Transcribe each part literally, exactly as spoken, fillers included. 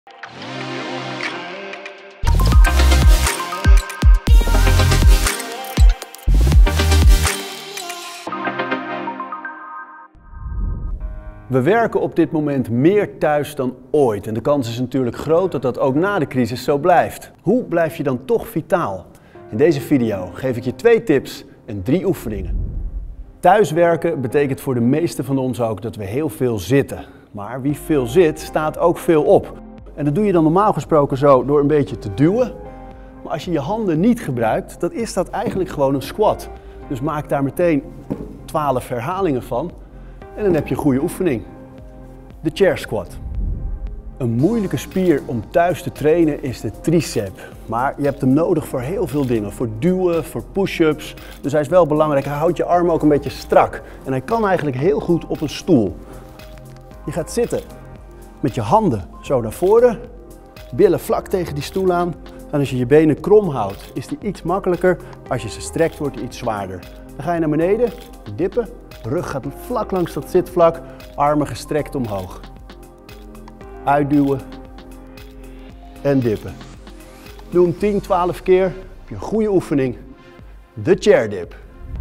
We werken op dit moment meer thuis dan ooit en de kans is natuurlijk groot dat dat ook na de crisis zo blijft. Hoe blijf je dan toch vitaal? In deze video geef ik je twee tips en drie oefeningen. Thuiswerken betekent voor de meesten van ons ook dat we heel veel zitten. Maar wie veel zit, staat ook veel op. En dat doe je dan normaal gesproken zo door een beetje te duwen. Maar als je je handen niet gebruikt, dan is dat eigenlijk gewoon een squat. Dus maak daar meteen twaalf herhalingen van. En dan heb je een goede oefening. De chair squat. Een moeilijke spier om thuis te trainen is de tricep. Maar je hebt hem nodig voor heel veel dingen. Voor duwen, voor push-ups. Dus hij is wel belangrijk. Hij houdt je arm ook een beetje strak. En hij kan eigenlijk heel goed op een stoel. Je gaat zitten met je handen zo naar voren. Billen vlak tegen die stoel aan. En als je je benen krom houdt, is die iets makkelijker. Als je ze strekt, wordt die iets zwaarder. Dan ga je naar beneden, dippen. Rug gaat vlak langs dat zitvlak, armen gestrekt omhoog. Uitduwen en dippen. Doe hem tien, twaalf keer, heb je een goede oefening. De chair dip.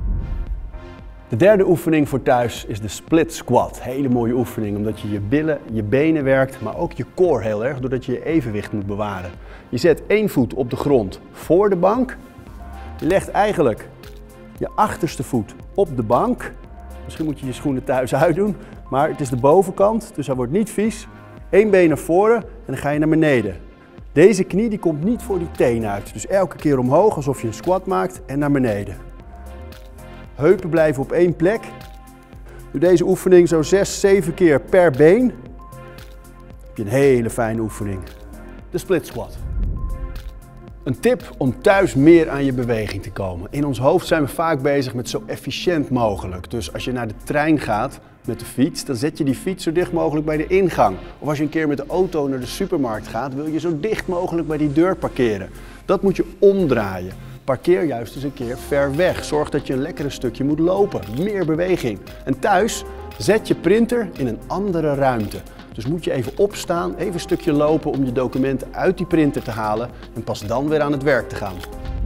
De derde oefening voor thuis is de split squat. Hele mooie oefening omdat je je billen, je benen werkt, maar ook je core heel erg, doordat je je evenwicht moet bewaren. Je zet één voet op de grond voor de bank. Je legt eigenlijk je achterste voet op de bank. Misschien moet je je schoenen thuis uitdoen, maar het is de bovenkant, dus hij wordt niet vies. Eén been naar voren en dan ga je naar beneden. Deze knie die komt niet voor die teen uit, dus elke keer omhoog alsof je een squat maakt en naar beneden. Heupen blijven op één plek. Doe deze oefening zo zes, zeven keer per been. Dan heb je een hele fijne oefening. De split squat. Een tip om thuis meer aan je beweging te komen. In ons hoofd zijn we vaak bezig met zo efficiënt mogelijk. Dus als je naar de trein gaat met de fiets, dan zet je die fiets zo dicht mogelijk bij de ingang. Of als je een keer met de auto naar de supermarkt gaat, wil je zo dicht mogelijk bij die deur parkeren. Dat moet je omdraaien. Parkeer juist eens een keer ver weg. Zorg dat je een lekkere stukje moet lopen. Meer beweging. En thuis zet je printer in een andere ruimte. Dus moet je even opstaan, even een stukje lopen om je documenten uit die printer te halen en pas dan weer aan het werk te gaan.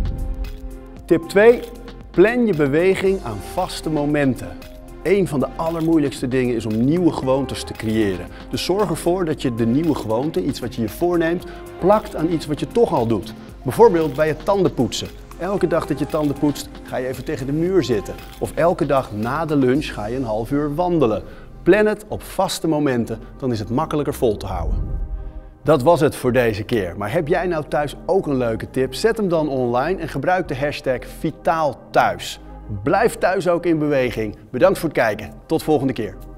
Tip twee. Plan je beweging aan vaste momenten. Een van de allermoeilijkste dingen is om nieuwe gewoontes te creëren. Dus zorg ervoor dat je de nieuwe gewoonte, iets wat je je voorneemt, plakt aan iets wat je toch al doet. Bijvoorbeeld bij het tandenpoetsen. Elke dag dat je tanden poetst, ga je even tegen de muur zitten. Of elke dag na de lunch ga je een half uur wandelen. Plan het op vaste momenten, dan is het makkelijker vol te houden. Dat was het voor deze keer. Maar heb jij nou thuis ook een leuke tip? Zet hem dan online en gebruik de hashtag Vitaal Thuis. Blijf thuis ook in beweging. Bedankt voor het kijken. Tot volgende keer.